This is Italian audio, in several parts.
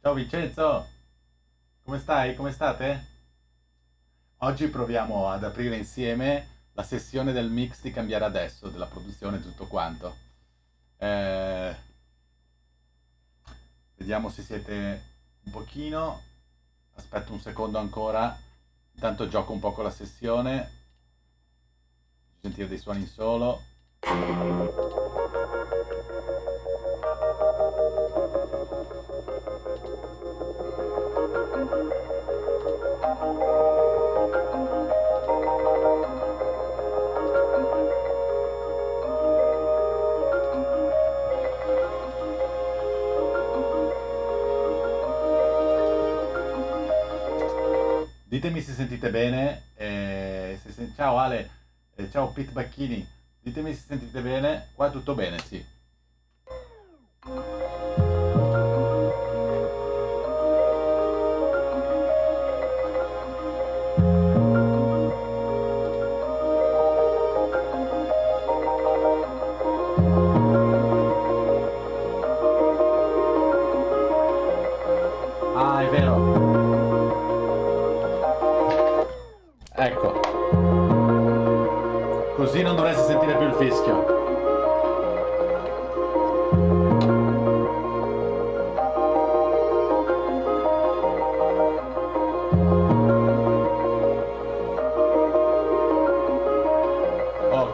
Ciao Vincenzo, come stai? Come state? Oggi proviamo ad aprire insieme la sessione del mix di Cambiare Adesso, della produzione e tutto quanto. Eh, Vediamo se siete un pochino. Aspetto un secondo ancora. Intanto gioco un po' con la sessione. Sentire dei suoni in solo. Ditemi se sentite bene. Ciao Ale, ciao Pete Bacchini. Ditemi se sentite bene. Qua tutto bene, sì. Ah, è vero. Ecco, così non dovresti sentire più il fischio. Ok.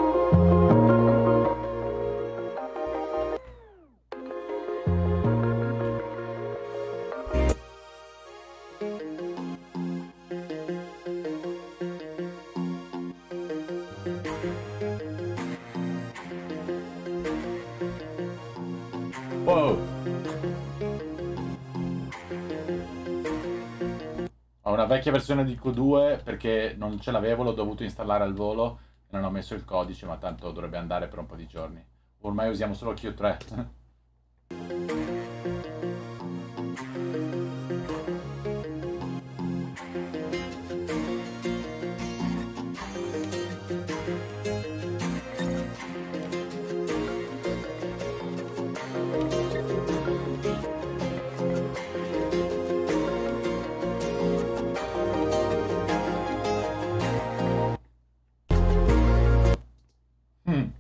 Wow. Ho una vecchia versione di Q2 perché non ce l'avevo, l'ho dovuto installare al volo e non ho messo il codice, ma tanto dovrebbe andare per un po' di giorni. Ormai usiamo solo Q3. Mm.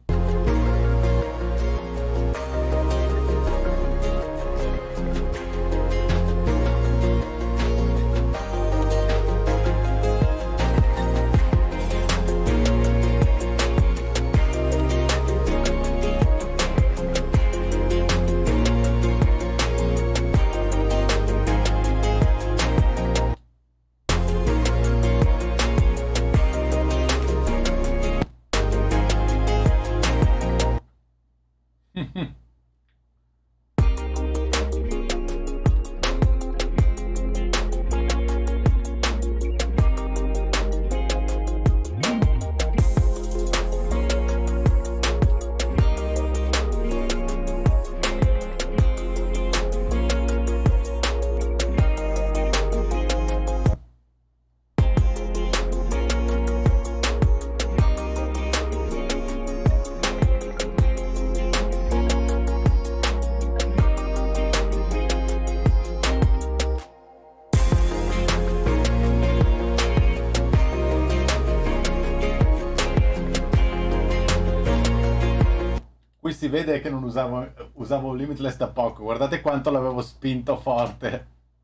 Qui si vede che non usavo Limitless da poco. Guardate quanto l'avevo spinto forte.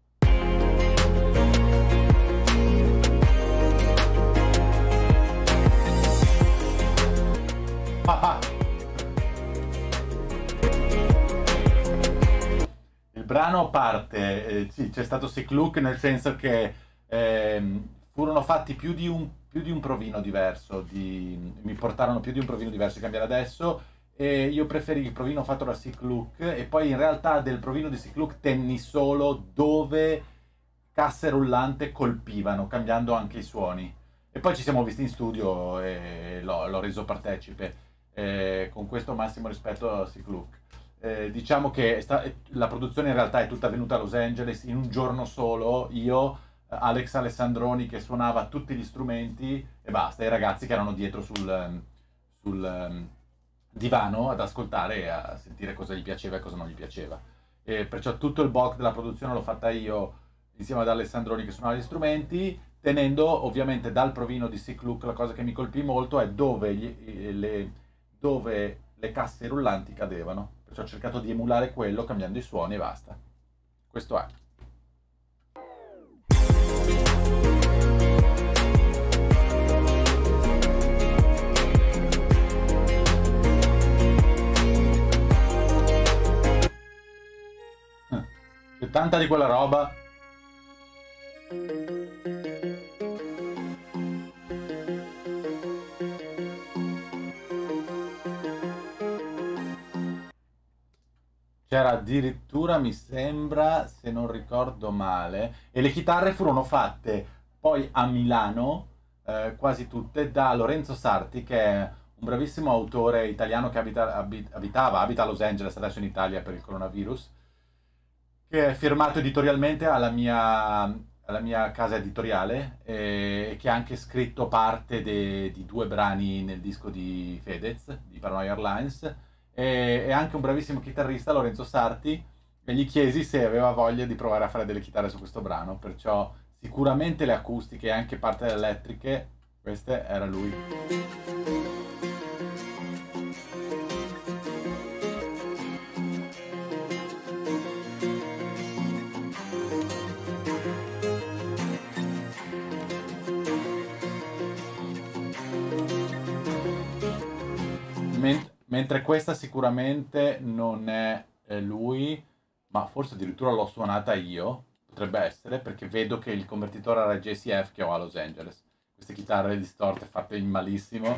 Il brano parte, sì, c'è stato Sick Look, nel senso che furono fatti più di un provino diverso, mi portarono più di un provino diverso di Cambiare Adesso, e io preferì il provino fatto da Sick Look, e poi in realtà del provino di Sick Look tenni solo dove casse rullante colpivano, cambiando anche i suoni. E poi ci siamo visti in studio e l'ho reso partecipe, con questo massimo rispetto a Sick Look. Diciamo che la produzione in realtà è tutta venuta a Los Angeles in un giorno solo, io, Alex Alessandroni che suonava tutti gli strumenti e basta, i ragazzi che erano dietro sul divano ad ascoltare e a sentire cosa gli piaceva e cosa non gli piaceva. e perciò tutto il bulk della produzione l'ho fatta io insieme ad Alessandroni che suonava gli strumenti, tenendo ovviamente dal provino di Sick Look. La cosa che mi colpì molto è dove le casse rullanti cadevano, perciò ho cercato di emulare quello cambiando i suoni e basta. Questo è. C'è tanta di quella roba. C'era addirittura, mi sembra, se non ricordo male, e le chitarre furono fatte poi a Milano, quasi tutte, da Lorenzo Sarti, che è un bravissimo autore italiano che abita a Los Angeles, adesso in Italia per il coronavirus, che è firmato editorialmente alla mia casa editoriale e che ha anche scritto parte di 2 brani nel disco di Fedez, di Paranoia Airlines, e è anche un bravissimo chitarrista, Lorenzo Sarti, e gli chiesi se aveva voglia di provare a fare delle chitarre su questo brano, perciò sicuramente le acustiche e anche parte delle elettriche, queste era lui. Mentre questa sicuramente non è lui, ma forse addirittura l'ho suonata io, potrebbe essere, perché vedo che il convertitore era JCF che ho a Los Angeles. Queste chitarre distorte fatte in malissimo.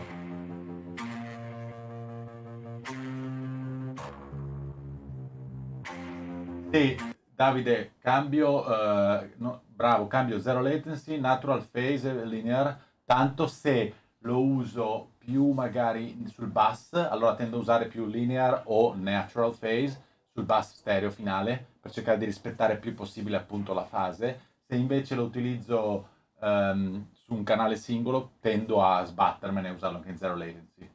Sì, Davide, cambio, bravo, cambio zero latency, natural phase, linear, tanto se lo uso più magari sul bus, allora tendo a usare più linear o natural phase sul bus stereo finale, per cercare di rispettare il più possibile appunto la fase. Se invece lo utilizzo su un canale singolo, tendo a sbattermene e usarlo anche in zero latency.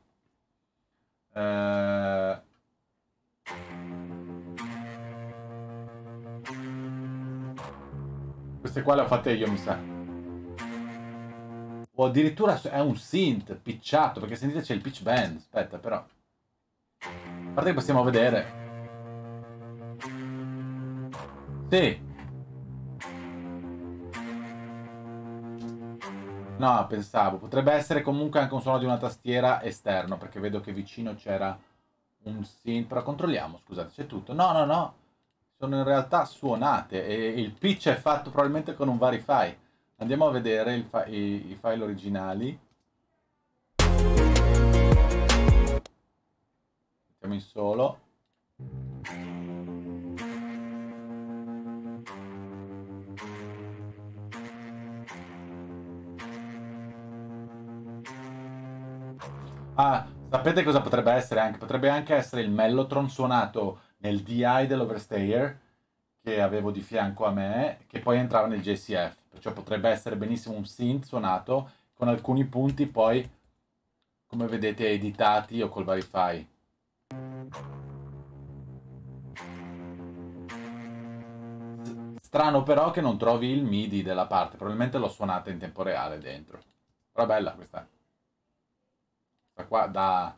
Queste qua le ho fatte io, mi sa. O addirittura è un synth pitchato, perché sentite c'è il pitch bend. Aspetta, però. A parte che possiamo vedere. Sì. No, pensavo. Potrebbe essere comunque anche un suono di una tastiera esterno, perché vedo che vicino c'era un synth. Però controlliamo, scusate, c'è tutto. No, no, no. Sono in realtà suonate e il pitch è fatto probabilmente con un Varify. Andiamo a vedere i file originali. Mettiamo in solo. Ah, sapete cosa potrebbe essere anche? Potrebbe anche essere il Mellotron suonato nel DI dell'Overstayer che avevo di fianco a me, che poi entrava nel JCF. Perciò potrebbe essere benissimo un synth suonato con alcuni punti poi, come vedete, editati o col Varify. Strano però che non trovi il MIDI della parte, probabilmente l'ho suonata in tempo reale dentro. Però è bella questa. Questa qua da...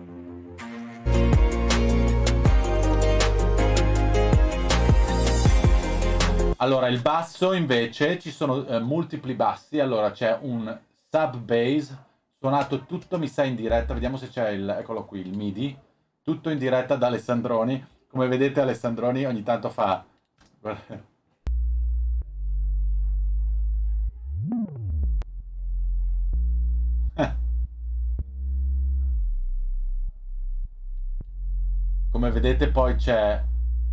Allora, il basso invece, ci sono multipli bassi. Allora, c'è un sub bass suonato tutto, mi sa, in diretta. Vediamo se c'è eccolo qui, il MIDI. Tutto in diretta da Alessandroni. Come vedete, Alessandroni ogni tanto fa... Come vedete poi c'era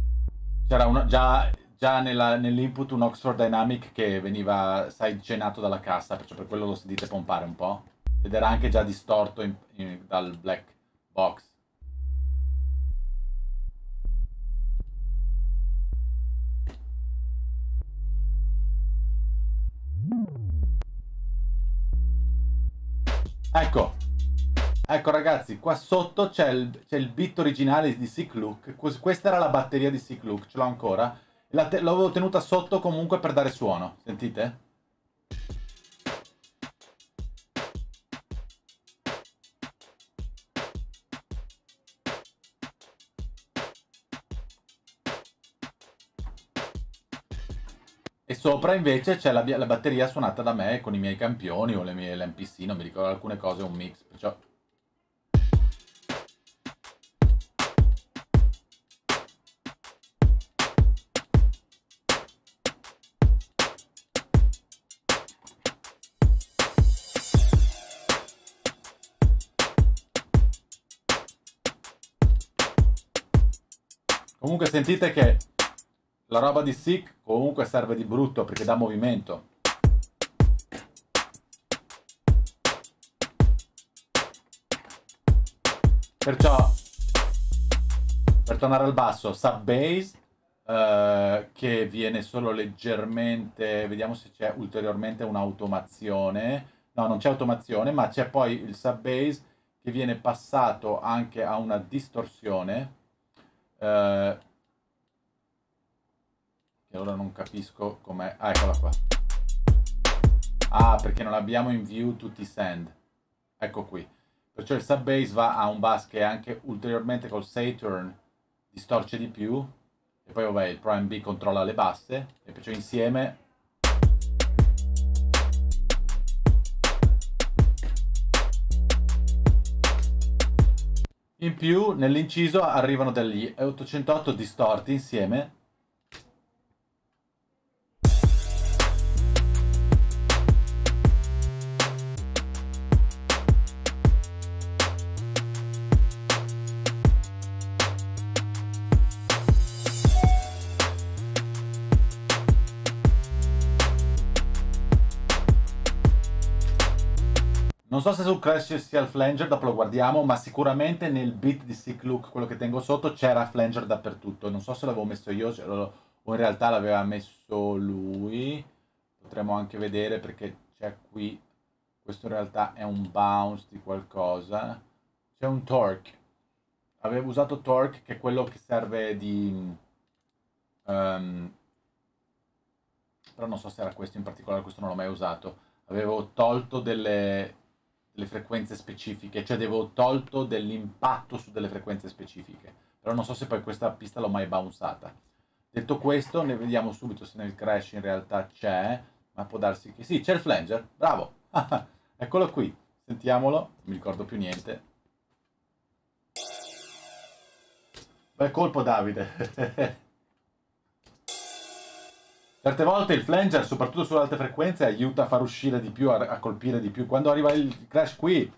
già nell'input un Oxford Dynamic che veniva sidechainato dalla cassa, perciò per quello lo sentite pompare un po'. Ed era anche già distorto dal black box. Ecco ragazzi, qua sotto c'è il bit originale di Sick Look. Questa era la batteria di Sick Look, ce l'ho ancora. L'avevo tenuta sotto comunque per dare suono, sentite? E sopra invece c'è la batteria suonata da me con i miei campioni o l'MPC, non mi ricordo, alcune cose, un mix, perciò... Comunque sentite che la roba di Sick comunque serve di brutto perché dà movimento. Perciò, per tornare al basso, sub bass, che viene solo leggermente... Vediamo se c'è ulteriormente un'automazione. No, non c'è automazione, ma c'è poi il sub bass che viene passato anche a una distorsione. Che ora non capisco com'è. Ah, eccola qua. Ah, perché non abbiamo in view tutti i send. Ecco qui. Perciò il sub bass va a un bass che anche ulteriormente col Saturn distorce di più. E poi vabbè, il Pro MB controlla le basse. E perciò insieme... In più, nell'inciso arrivano degli 808 distorti insieme. Non so se su Crash sia il flanger, dopo lo guardiamo, ma sicuramente nel beat di Sick Look, quello che tengo sotto, c'era flanger dappertutto. Non so se l'avevo messo io o in realtà l'aveva messo lui. Potremmo anche vedere perché c'è qui. Questo in realtà è un bounce di qualcosa. C'è un torque. Avevo usato torque, che è quello che serve di... però non so se era questo in particolare, questo non l'ho mai usato. Avevo tolto delle frequenze specifiche, cioè avevo tolto dell'impatto su delle frequenze specifiche, però non so se poi questa pista l'ho mai bounceata. Detto questo, ne vediamo subito se nel crash in realtà c'è, ma può darsi che sì, c'è il flanger, bravo, eccolo qui, sentiamolo, non mi ricordo più niente. Bel colpo Davide. Certe volte il flanger, soprattutto sulle alte frequenze, aiuta a far uscire di più, a colpire di più. Quando arriva il crash qui...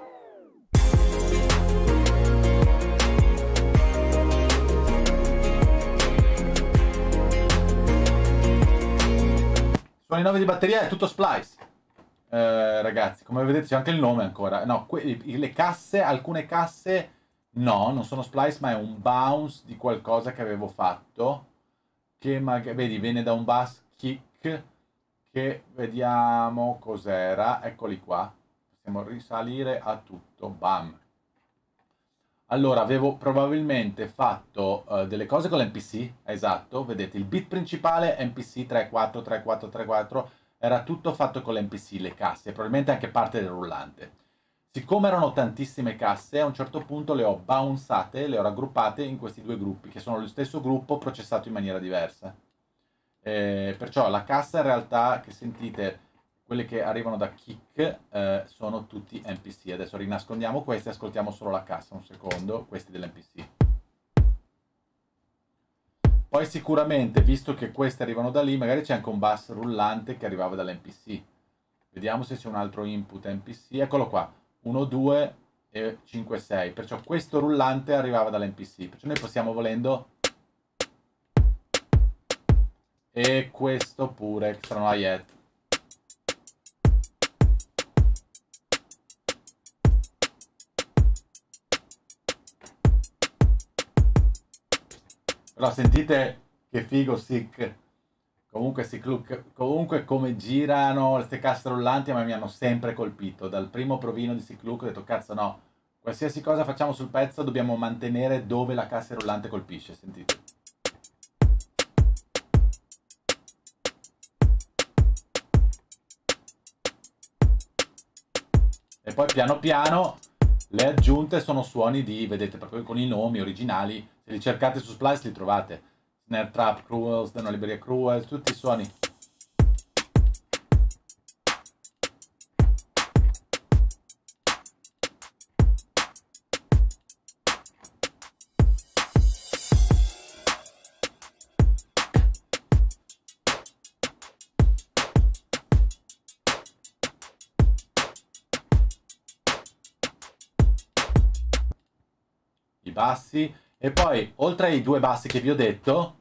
Suoni 9 di batteria è tutto splice. Ragazzi, come vedete c'è anche il nome ancora. No, le casse, alcune casse... No, non sono splice, ma è un bounce di qualcosa che avevo fatto. Che magari, vedi, viene da un bass kick che vediamo cos'era, eccoli qua, possiamo risalire a tutto, bam. Allora, avevo probabilmente fatto delle cose con l'MPC, esatto, vedete, il beat principale MPC 34, 34, 34, era tutto fatto con l'MPC, le casse, probabilmente anche parte del rullante. Siccome erano tantissime casse, a un certo punto le ho bounceate, le ho raggruppate in questi due gruppi, che sono lo stesso gruppo processato in maniera diversa. Perciò la cassa in realtà che sentite, quelle che arrivano da kick, sono tutti MPC. Adesso rinascondiamo questi e ascoltiamo solo la cassa, un secondo, questi dell'MPC. Poi sicuramente, visto che questi arrivano da lì, magari c'è anche un bass rullante che arrivava dall'MPC. Vediamo se c'è un altro input MPC, eccolo qua, 1, 2 e 5, 6. Perciò questo rullante arrivava dall'MPC, perciò noi possiamo volendo... E questo pure, extra no yet. Però sentite che figo Sick. Comunque Sick Look, comunque come girano queste casse rullanti, ma mi hanno sempre colpito. Dal primo provino di Sick Look ho detto cazzo no, Qualsiasi cosa facciamo sul pezzo dobbiamo mantenere dove la cassa rullante colpisce, sentite. E poi piano piano le aggiunte sono suoni di, vedete, proprio con i nomi originali, se li cercate su Splice li trovate. Snare Trap, Cruels, Dano Liberia Cruels, tutti i suoni. I bassi, e poi oltre ai due bassi che vi ho detto,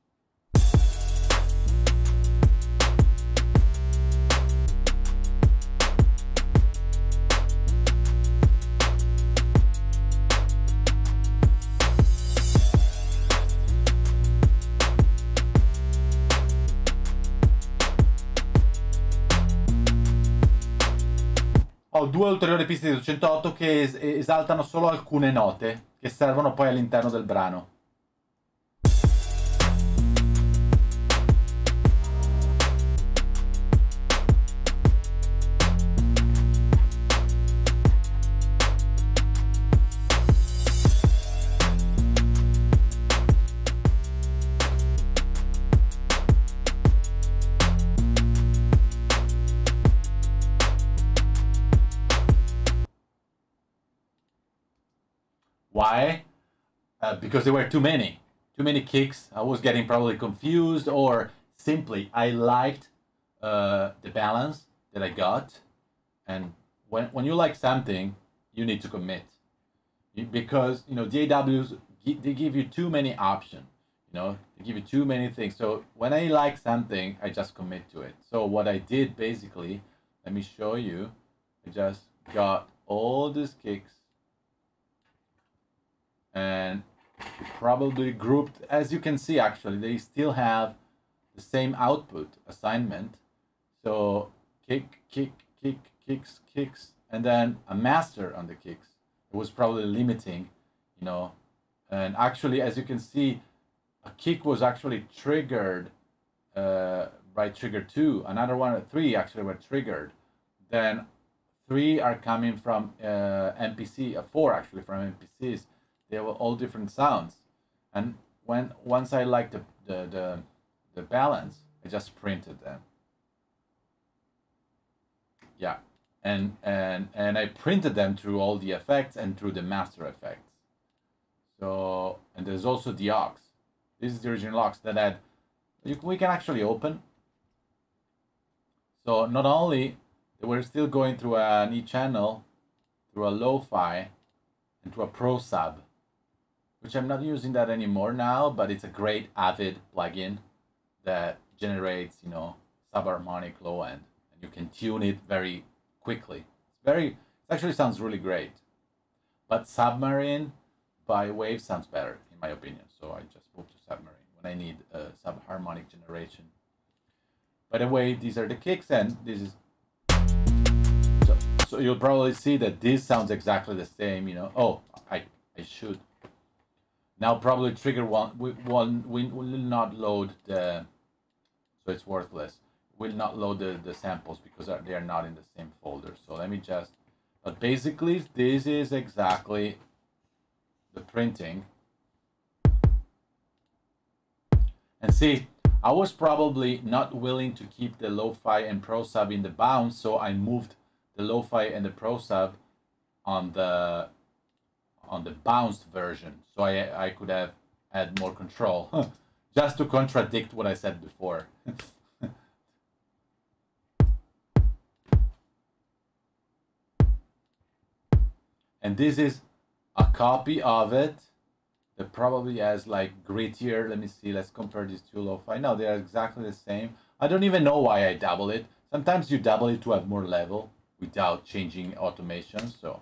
ho due ulteriori piste di 208 che esaltano solo alcune note che servono poi all'interno del brano. Why? Because there were too many kicks. I was getting probably confused, or simply I liked the balance that I got. And when you like something, you need to commit, because you know DAWs, they give you too many options. You know, they give you too many things. So when I like something, I just commit to it. So what I did basically, let me show you. I just got all these kicks and probably grouped. As you can see, actually, they still have the same output assignment. So kick, kick, kick, kicks, kicks, and then a master on the kicks. It was probably limiting, you know. And actually, as you can see, a kick was actually triggered by trigger 2. Another one, 3 actually were triggered. Then 3 are coming from MPC, 4 actually from MPCs. They were all different sounds, and once I liked the balance, I just printed them. Yeah, and I printed them through all the effects and through the master effects. So, and there's also the aux. This is the original aux that we can actually open. So not only we're still going through an E channel, through a lo-fi, and to a pro sub, which I'm not using that anymore now, but it's a great Avid plugin that generates, you know, subharmonic low end, and you can tune it very quickly. It actually sounds really great. But Submarine by Wave sounds better, in my opinion. So I just moved to Submarine when I need a subharmonic generation. By the way, these are the kicks, and this is. So you'll probably see that this sounds exactly the same, you know. Oh, I should. Now probably trigger one will not load the, so it's worthless. Will not load the samples because they are not in the same folder. So let me just, but basically this is exactly the printing. And see, I was probably not willing to keep the lo-fi and pro sub in the bounce, so I moved the lo-fi and the pro sub on the bounced version, so I could have had more control, just to contradict what I said before. And this is a copy of it that probably has like grittier. Let me see, let's compare these two lo-fi. No, they are exactly the same. I don't even know why I double it. Sometimes you double it to have more level without changing automation, so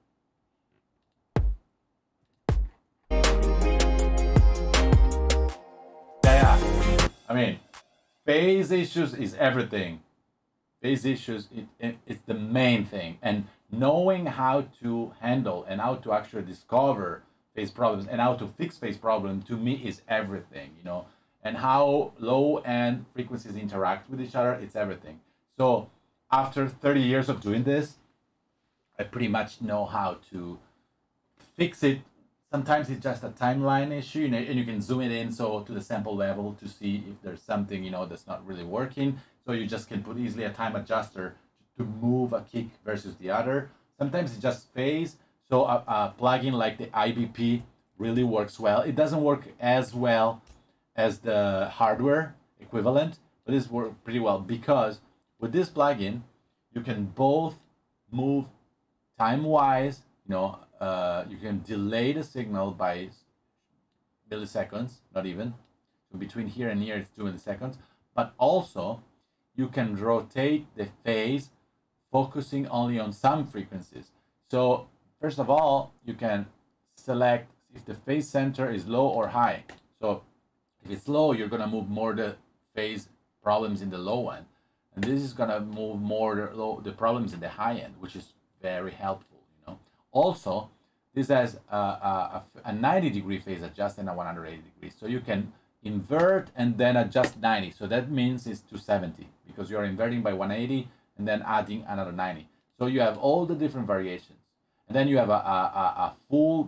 I mean, phase issues is everything. Phase issues, it's the main thing. And knowing how to handle and how to actually discover phase problems and how to fix phase problems, to me, is everything, you know. And how low end frequencies interact with each other, it's everything. So after 30 years of doing this, I pretty much know how to fix it. Sometimes it's just a timeline issue, you know, and you can zoom it in so to the sample level to see if there's something, you know, that's not really working. So you just can put easily a time adjuster to move a kick versus the other. Sometimes it's just phase. So a plugin like the IBP really works well. It doesn't work as well as the hardware equivalent, but it's worked pretty well, because with this plugin, you can both move time-wise, you know, you can delay the signal by milliseconds, not even. So between here and here, it's 2 milliseconds. But also, you can rotate the phase, focusing only on some frequencies. So first of all, you can select if the phase center is low or high. So if it's low, you're gonna move more the phase problems in the low end. And this is gonna move more the problems in the high end, which is very helpful, you know. Also, this has a 90-degree phase adjust and a 180 degrees. So you can invert and then adjust 90. So that means it's 270, because you're inverting by 180 and then adding another 90. So you have all the different variations. And then you have a full,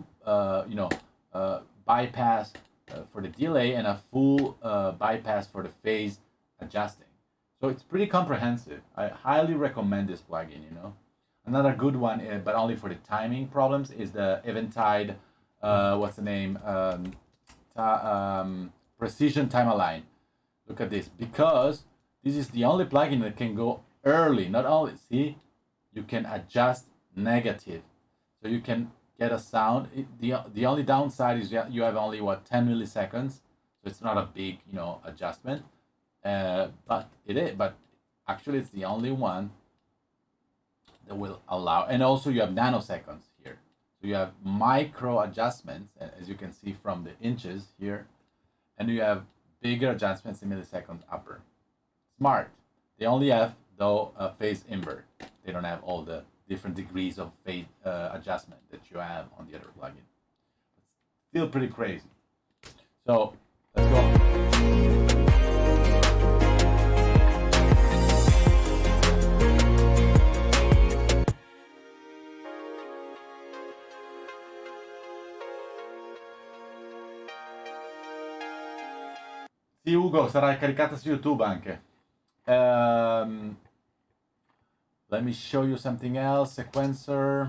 bypass for the delay and a full bypass for the phase adjusting. So it's pretty comprehensive. I highly recommend this plugin, you know. Another good one, but only for the timing problems, is the Eventide, what's the name? Precision Time Align. Look at this, because this is the only plugin that can go early. Not only, see, you can adjust negative. So you can get a sound. The only downside is you have only, what, 10 milliseconds. So it's not a big, you know, adjustment. But it is, but actually it's the only one that will allow, and also you have nanoseconds here. So you have micro adjustments, as you can see from the inches here, and you have bigger adjustments in milliseconds upper. Smart. They only have, though, a phase invert. They don't have all the different degrees of phase adjustment that you have on the other plugin. It's still pretty crazy. So let's go. Sì, Ugo, sarà caricata su YouTube anche. Let me show you something else. Sequencer.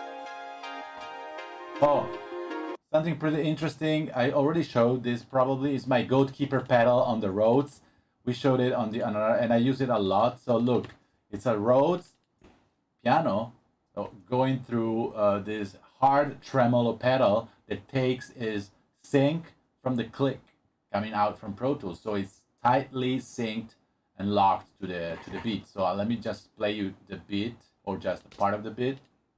Oh, something pretty interesting. I already showed this, probably, is my Goatkeeper pedal on the Rhodes. We showed it on the and I use it a lot. So look, it's a Rhodes piano, so going through this hard tremolo pedal that takes is sync from the click coming out from Pro Tools, so it's tightly synced and locked to the beat. So let me just play you the beat, or just a part of the beat.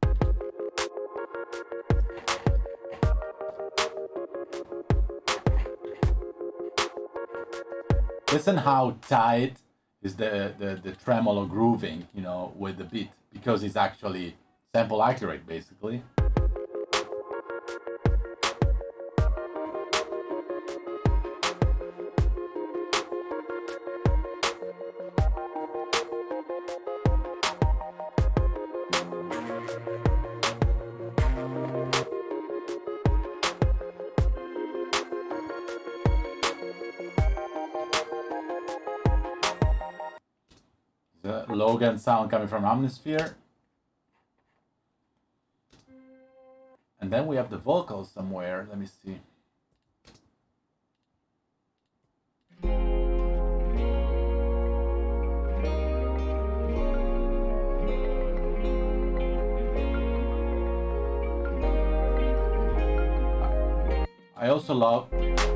Listen how tight is the tremolo grooving, you know, with the beat, because it's actually sample accurate, basically. The Logan sound coming from Omnisphere. And then we have the vocals somewhere. Let me see. I also love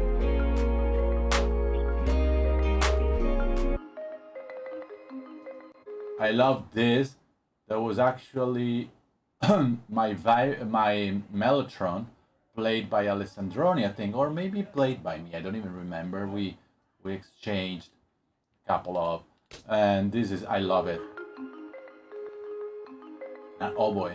this. That was actually my Mellotron, played by Alessandroni, I think, or maybe played by me. I don't even remember. We exchanged a couple of, and this is, I love it. Oh boy.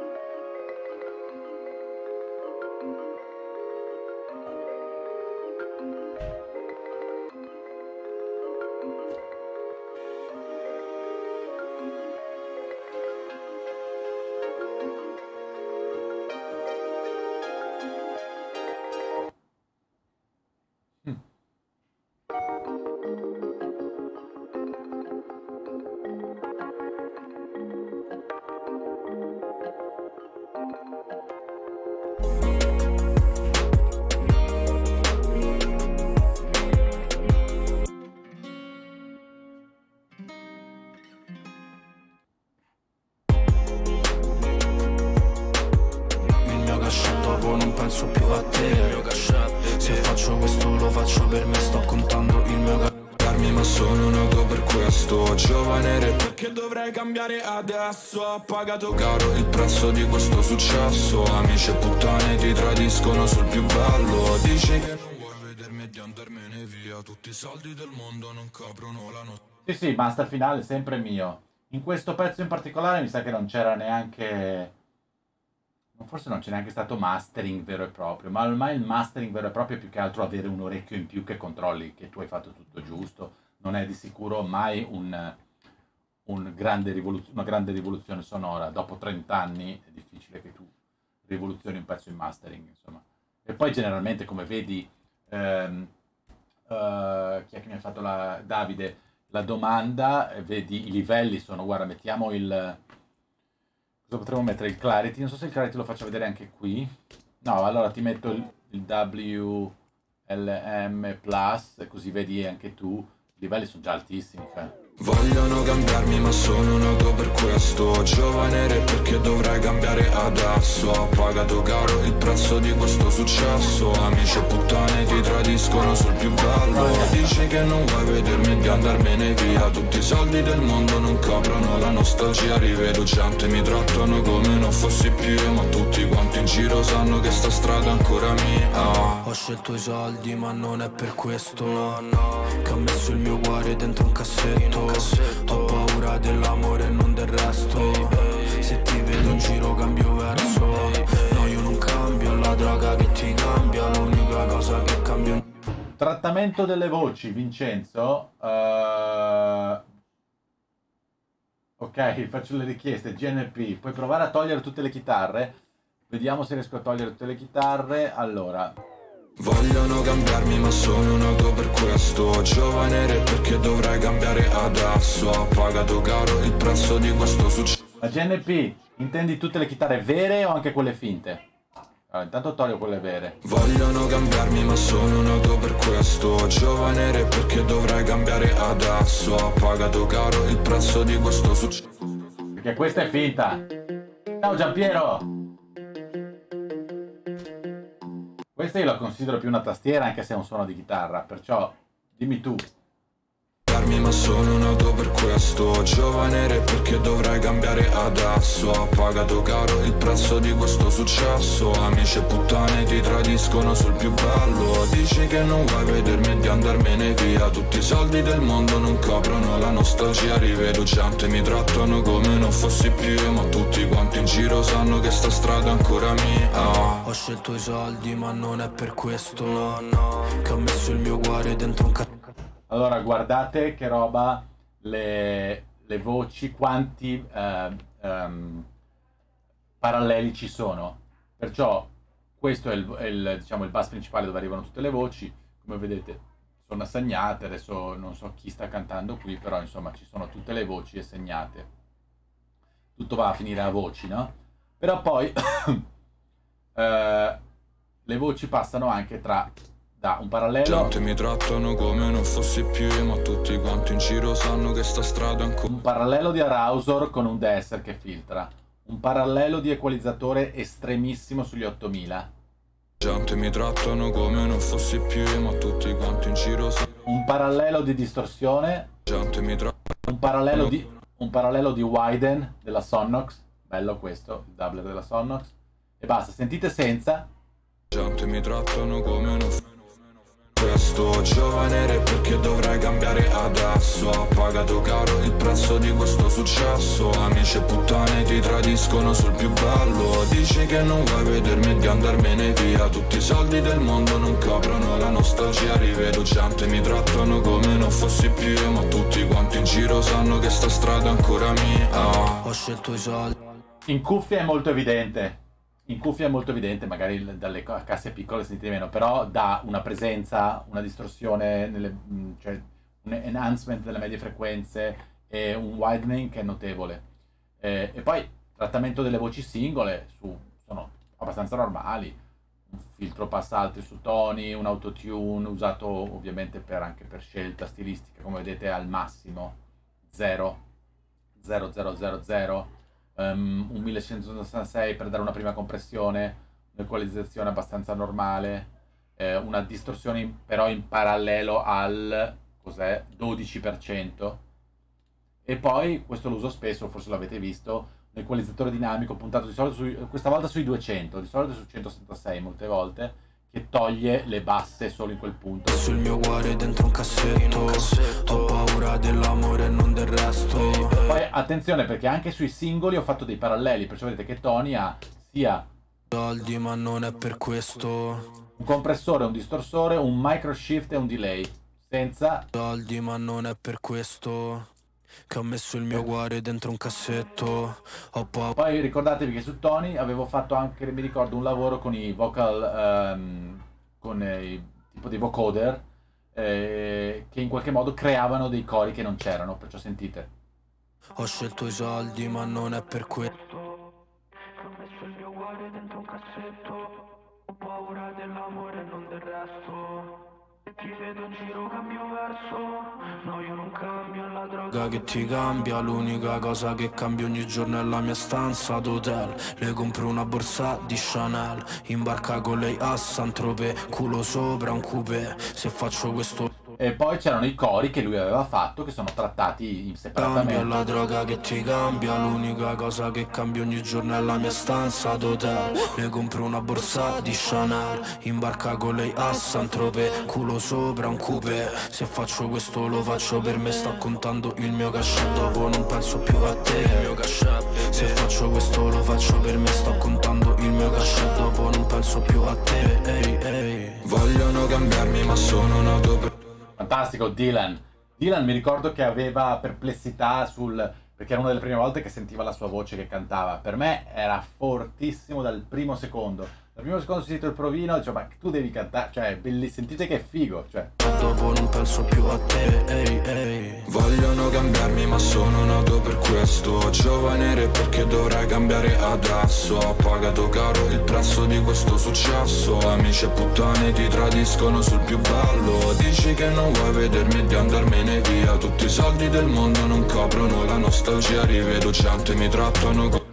Non penso più a te. Se faccio questo lo faccio per me. Sto contando il mio cambiarmi, ma sono nato per questo. Giovane re perché dovrei cambiare adesso. Ho pagato caro il prezzo di questo successo. Amici e puttane ti tradiscono sul più bello. Dici che non vuoi vedermi e di andarmene via. Tutti i soldi del mondo non coprono la notte. Sì, master finale sempre mio. In questo pezzo in particolare mi sa che non c'era neanche... Forse non c'è neanche stato mastering vero e proprio, ma ormai il mastering vero e proprio è più che altro avere un orecchio in più che controlli che tu hai fatto tutto giusto. Non è di sicuro mai una grande rivoluzione sonora. Dopo 30 anni è difficile che tu rivoluzioni un pezzo in mastering, insomma. E poi generalmente, come vedi, chi è che mi ha fatto Davide la domanda, vedi i livelli sono, guarda, mettiamo il... Potremmo mettere il clarity, non so se il clarity lo faccio vedere anche qui. No, allora ti metto il WLM Plus, così vedi anche tu. I livelli sono già altissimi, cioè. Vogliono cambiarmi ma sono nato per questo. Giovane re perché dovrei cambiare adesso. Ho pagato caro il prezzo di questo successo. Amici e puttane ti tradiscono sul più bello. Dici che non vuoi vedermi e di andarmene via. Tutti i soldi del mondo non coprono la nostalgia. Rivedo gente, mi trattano come non fossi più. Ma tutti quanti in giro sanno che sta strada è ancora mia. Ho scelto i soldi ma non è per questo, no. Che ho messo il mio cuore dentro un cassetto. Ho paura dell'amore e non del resto. Se ti vedo in giro cambio verso. No, io non cambio, la droga che ti cambia. L'unica cosa che cambio. Trattamento delle voci, Vincenzo. Ok, faccio le richieste. GNP, puoi provare a togliere tutte le chitarre? Vediamo se riesco a togliere tutte le chitarre. Allora... Vogliono cambiarmi ma sono nato per questo. Giovane re perché dovrei cambiare adesso. Ho pagato caro il prezzo di questo successo. La GNP, intendi tutte le chitarre vere o anche quelle finte? Allora, intanto toglio quelle vere. Vogliono cambiarmi ma sono nato per questo. Giovane re perché dovrei cambiare adesso. Ho pagato caro il prezzo di questo successo. Perché questa è finta. Ciao Giampiero. Questa io la considero più una tastiera anche se è un suono di chitarra, perciò dimmi tu. Ma sono nato per questo. Giovane re perché dovrei cambiare adesso. Ho pagato caro il prezzo di questo successo. Amici e puttane ti tradiscono sul più bello. Dici che non vuoi vedermi e di andarmene via. Tutti i soldi del mondo non coprono la nostalgia. Rivedo gente, mi trattano come non fossi più. Ma tutti quanti in giro sanno che sta strada è ancora mia. Ho scelto i soldi ma non è per questo, no. Che ho messo il mio cuore dentro un Allora, guardate che roba, le voci, quanti paralleli ci sono. Perciò questo è diciamo, il bus principale dove arrivano tutte le voci. Come vedete sono assegnate, adesso non so chi sta cantando qui, però insomma ci sono tutte le voci assegnate. Tutto va a finire a voci, no? Però poi le voci passano anche da un parallelo. Gente mi trattano come non fossi più, ma tutti quanti in giro sanno che sta strada ancora. Un parallelo di arousor con un deesser che filtra. Un parallelo di equalizzatore estremissimo sugli 8000. Gente mi trattano come non fossi più, ma tutti quanti in giro sanno. Un parallelo di distorsione. Gente mi trattano. Un parallelo di widen della Sonnox. Bello questo, il doubler della Sonnox. E basta, sentite senza. Gente mi trattano come non fossi più. questo. Giovane re perché dovrei cambiare adesso. Ho pagato caro il prezzo di questo successo. Amici e puttane ti tradiscono sul più bello. Dici che non vuoi vedermi e di andarmene via. Tutti i soldi del mondo non coprono la nostalgia. Rivedo gente, mi trattano come non fossi più io, ma tutti quanti in giro sanno che sta strada è ancora mia. Ho scelto i soldi. In cuffia è molto evidente. In cuffia è molto evidente, magari dalle casse piccole sentite meno, però dà una presenza, una distorsione, cioè un enhancement delle medie frequenze e un widening che è notevole. E poi trattamento delle voci singole sono abbastanza normali. Un filtro passa alti su toni, un autotune usato ovviamente anche per scelta stilistica, come vedete al massimo 0, un 1166 per dare una prima compressione, un'equalizzazione abbastanza normale, una distorsione però in parallelo al 12%. E poi questo lo uso spesso, forse l'avete visto, un equalizzatore dinamico puntato di solito questa volta sui 200, di solito su 176 molte volte, che toglie le basse solo in quel punto. Sul mio cuore dentro un cassetto, ho paura dell'amore e non del resto. Poi attenzione, perché anche sui singoli ho fatto dei paralleli, perciò vedete che Tony ha sia soldi ma non è per questo, un compressore, un distorsore, un micro shift e un delay, senza soldi ma non è per questo che ho messo il mio cuore dentro un cassetto. Poi ricordatevi che su Tony avevo fatto anche, mi ricordo, un lavoro con i vocal, tipo dei vocoder, che in qualche modo creavano dei cori che non c'erano, perciò sentite. Ho scelto i soldi ma non è per questo che ho messo il mio cuore dentro un cassetto. Ho paura dell'amore e non del resto. Se ti vedo in giro cambio verso. No, io non cambio, la droga che ti cambia. L'unica cosa che cambia ogni giorno è la mia stanza d'hotel. Le compro una borsa di Chanel, in barca con lei a Saint-Tropez, culo sopra un coupé. Se faccio questo. E poi c'erano i cori che lui aveva fatto, che sono trattati separatamente. Cambia la droga che ti cambia, l'unica cosa che cambia ogni giorno è la mia stanza d'hotel. Le compro una borsa di Chanel, in barca con lei a Saint-Tropez, culo sopra un coupé. Se faccio questo lo faccio per me, sto contando il mio cachet, dopo non penso più a te. Il mio cachet. Se faccio questo lo faccio per me, sto contando il mio cachet, dopo non penso più a te. Ehi, ehi. Vogliono cambiarmi ma sono nato per... Fantastico, Dylan. Dylan mi ricordo che aveva perplessità perché era una delle prime volte che sentiva la sua voce che cantava. Per me era fortissimo dal primo secondo. Dal primo secondo ho sentito il provino, dicevo, ma tu devi cantare, cioè, sentite che è figo, cioè. Dopo non penso più a te, ehi, ehi. Vogliono cambiarmi ma sono nato per questo. Giovane re perché dovrei cambiare adesso. Ho pagato caro il prezzo di questo successo. Amici e puttane ti tradiscono sul più bello. Dici che non vuoi vedermi e di andarmene via. Tutti i soldi del mondo non coprono la nostalgia. Rivedo gente, mi trattano come...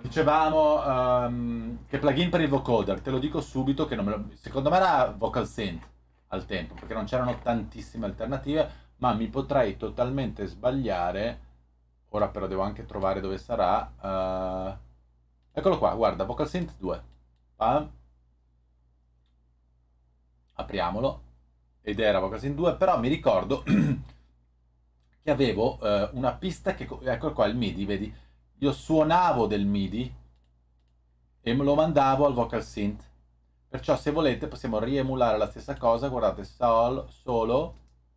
Dicevamo che plugin per il vocoder, te lo dico subito che secondo me era Vocal Synth al tempo, perché non c'erano tantissime alternative, ma mi potrei totalmente sbagliare. Ora però devo anche trovare dove sarà. Eccolo qua, guarda, Vocal Synth 2. Apriamolo. Ed era Vocal Synth 2, però mi ricordo che avevo una pista che... Eccolo qua, il MIDI, vedi? Io suonavo del MIDI e me lo mandavo al Vocal Synth. Perciò se volete possiamo riemulare la stessa cosa. Guardate, solo.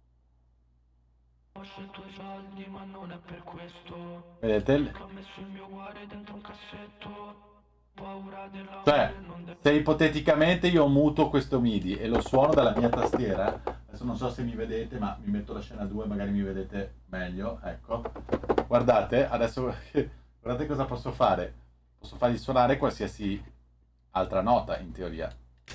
Ho scelto i soldi ma non è per questo. Vedete? Ho messo il mio cuore dentro un cassetto. Paura della... Cioè, se ipoteticamente io muto questo MIDI e lo suono dalla mia tastiera, adesso non so se mi vedete, ma mi metto la scena 2, magari mi vedete meglio, ecco. Guardate, adesso guardate cosa posso fare. Posso fargli suonare qualsiasi altra nota, in teoria.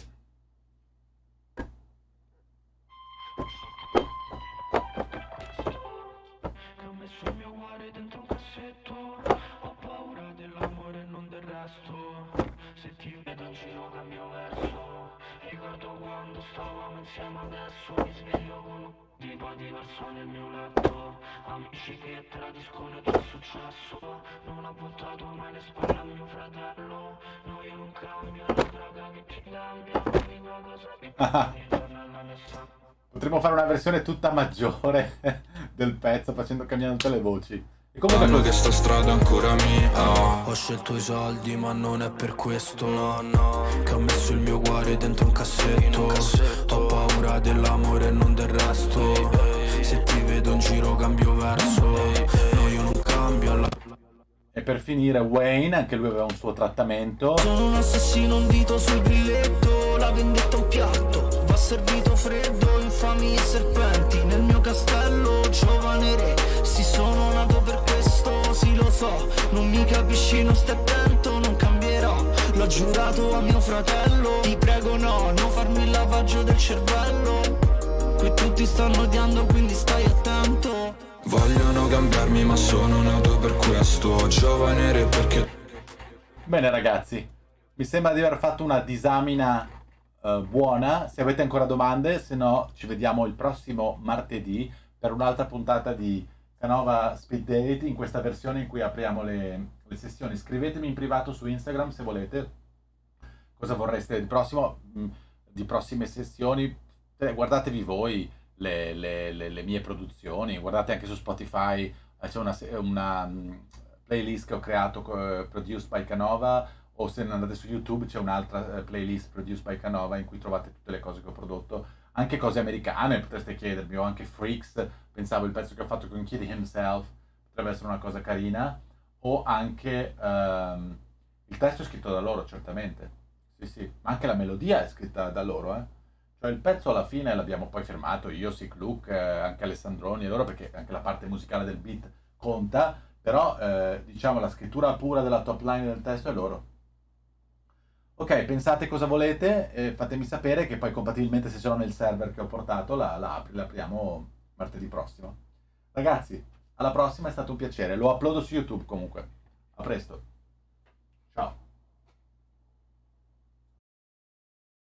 Ho messo il mio cuore dentro un cassetto. Ho paura dell'amore e non del resto. Se ti vedo in giro cambio verso. Ricordo quando stavamo insieme, adesso mi sveglio con un tipo diverso nel mio letto. Amici che tradiscono, è già successo. Non ho voltato mai le spalle a mio fratello. No, io non cambio, la droga che ti cambia. L'unica cosa che cambia è la mia stanza. Potremmo fare una versione tutta maggiore del pezzo facendo cambiare tutte le voci. E comunque Sanno che sta strada è ancora mia. Ho scelto i soldi ma non è per questo, no, no. Che ho messo il mio cuore dentro un cassetto. Ho paura dell'amore e non del resto. Se ti vedo in giro cambio verso. No, io non cambio. E per finire Wayne, anche lui aveva un suo trattamento. Sono un assassino, un dito sul grilletto. La vendetta un piatto, va servito freddo. Infami e serpenti nel mio castello. Giovane re, sì sono nato per questo. Sì lo so, non mi capisci, non stai attento. Non cambierò, l'ho giurato a mio fratello. Ti prego no, non farmi il lavaggio del cervello. Qui tutti stanno odiando quindi stai attento. Vogliono cambiarmi ma sono nato per questo. Giovane re perché... Bene ragazzi, mi sembra di aver fatto una disamina buona. Se avete ancora domande, se no ci vediamo il prossimo martedì per un'altra puntata di Canova Speed Date, in questa versione in cui apriamo le sessioni. Scrivetemi in privato su Instagram se volete cosa vorreste di prossimo, di prossime sessioni. Guardatevi voi le mie produzioni, guardate anche su Spotify, c'è una playlist che ho creato, Produced by Canova, o se andate su YouTube c'è un'altra playlist Produced by Canova in cui trovate tutte le cose che ho prodotto, anche cose americane potreste chiedermi, o anche Freaks, pensavo il pezzo che ho fatto con Kid Himself potrebbe essere una cosa carina, o anche il testo è scritto da loro certamente, sì, ma anche la melodia è scritta da loro, Cioè il pezzo alla fine l'abbiamo poi firmato io, Sick Luke, anche Alessandroni e loro, perché anche la parte musicale del beat conta, però diciamo la scrittura pura della top line del testo è loro. Ok, pensate cosa volete, fatemi sapere che poi compatibilmente se sono nel server che ho portato la apriamo martedì prossimo. Ragazzi, alla prossima, è stato un piacere, lo uploado su YouTube comunque. A presto.